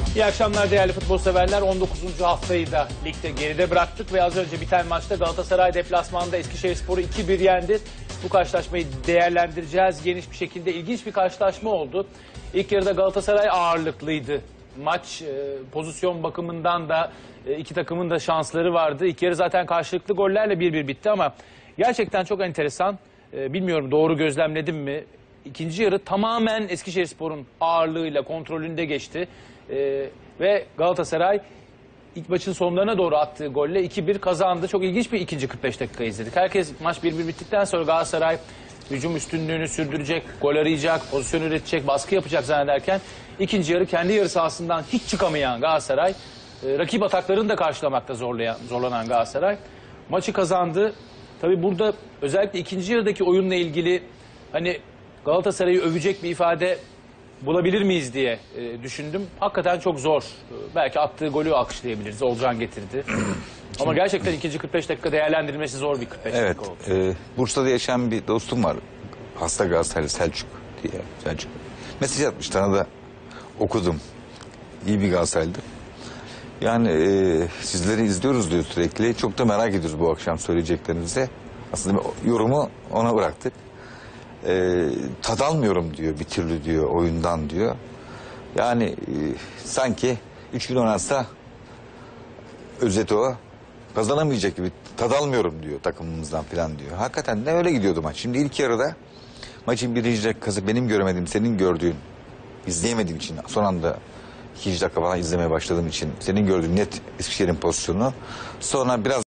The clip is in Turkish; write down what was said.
İyi akşamlar değerli futbol severler. 19. haftayı da ligde geride bıraktık ve az önce biten maçta Galatasaray deplasmanda Eskişehirspor'u 2-1 yendi. Bu karşılaşmayı değerlendireceğiz. Geniş bir şekilde ilginç bir karşılaşma oldu. İlk yarıda Galatasaray ağırlıklıydı. Maç pozisyon bakımından da iki takımın da şansları vardı. İlk yarı zaten karşılıklı gollerle 1-1 bitti ama gerçekten çok enteresan. Bilmiyorum doğru gözlemledim mi? İkinci yarı tamamen Eskişehirspor'un ağırlığıyla kontrolünde geçti. Ve Galatasaray ilk maçın sonlarına doğru attığı golle 2-1 kazandı. Çok ilginç bir ikinci 45 dakika izledik. Herkes maç 1-1 bittikten sonra Galatasaray hücum üstünlüğünü sürdürecek, gol arayacak, pozisyon üretecek, baskı yapacak zannederken ikinci yarı kendi yarı sahasından hiç çıkamayan Galatasaray, rakip ataklarını da karşılamakta zorlanan Galatasaray maçı kazandı. Tabii burada özellikle ikinci yarıdaki oyunla ilgili hani Galatasaray'ı övecek bir ifade bulabilir miyiz diye düşündüm. Hakikaten çok zor. Belki attığı golü alkışlayabiliriz. Olcan getirdi. Ama gerçekten ikinci 45 dakika değerlendirilmesi zor bir 45 dakika oldu. Bursa'da yaşayan bir dostum var. Hasta Galatasaraylı Selçuk diye. Selçuk. Mesaj atmış, sana da okudum. İyi bir Galatasaraylıdır. Yani sizleri izliyoruz diyor sürekli. Çok da merak ediyoruz bu akşam söyleyeceklerinizi. Aslında yorumu ona bıraktık. Tad almıyorum diyor bir türlü diyor oyundan diyor. Yani sanki 3 gün oynarsa özeti o kazanamayacak gibi tad almıyorum diyor takımımızdan falan diyor. Hakikaten de öyle gidiyordu maç. Şimdi ilk yarıda maçın birinci dakikası benim göremediğim senin gördüğün izleyemediğim için son anda ikinci dakika falan izlemeye başladığım için senin gördüğün net Eskişehir'in pozisyonu sonra biraz